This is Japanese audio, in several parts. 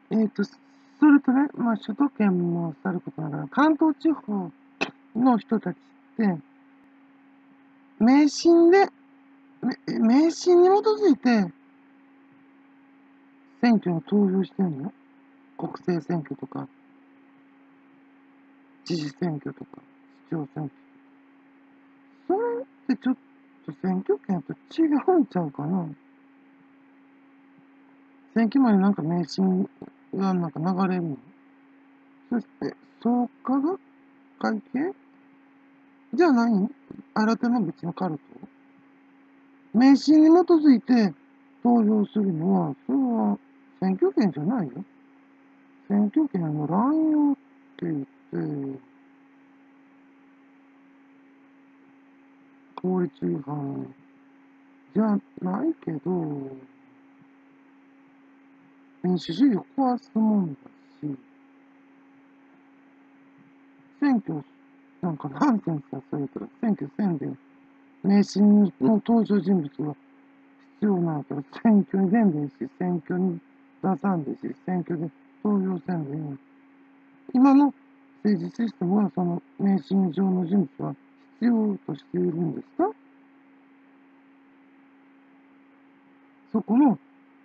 それとね、まあ、首都圏もさることながら、関東地方の人たちって、迷信で、迷信に基づいて選挙に投票してんの？国政選挙とか、知事選挙とか、市長選挙。それってちょっと選挙権と違うんちゃうかな。選挙前になんか迷信がなんか流れるの？そして、創価が会計じゃないん？新たな別のカルト？迷信に基づいて投票するのは、それは選挙権じゃないよ。選挙権の乱用って言って、法律違反じゃないけど、民主主義を壊すもんだし、選挙なんかナンセンスだ、それとら選挙せんで、迷信の登場人物が必要なんだったら選挙に出んでいいし、選挙に出さんでいいし、選挙で投票せんでいい。今の政治システムはその迷信上の人物は必要としているんですか？そこの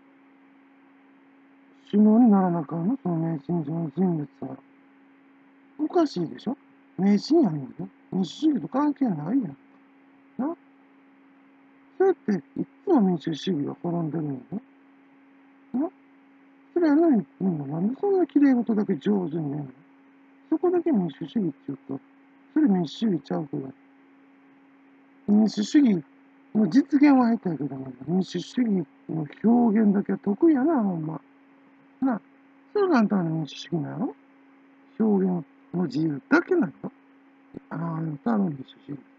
首脳にならなあかんの、その迷信上の人物は。おかしいでしょ？迷信やねんよ。民主主義と関係ないやん。な？それっていつも民主主義が滅んでるんよ。な？それやのにみんななんでそんな綺麗事だけ上手にねんの？そこだけ民主主義って言うと、それ民主主義ちゃうけど、民主主義の実現は下手やけども、民主主義の表現だけは得意やな、ほんま。な、それがあんたの民主主義なの？表現の自由だけなの？あんたの民主主義。